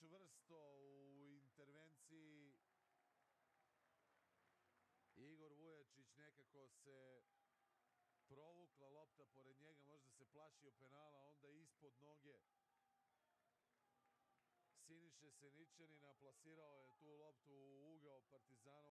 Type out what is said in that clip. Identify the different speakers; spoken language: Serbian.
Speaker 1: čvrsto u intervenciji. Igor Vujačić, nekako se provukla lopta pored njega, možda se plašio penala, onda ispod noge Siniše Seničanina plasirao je tu loptu u ugao Partizanu.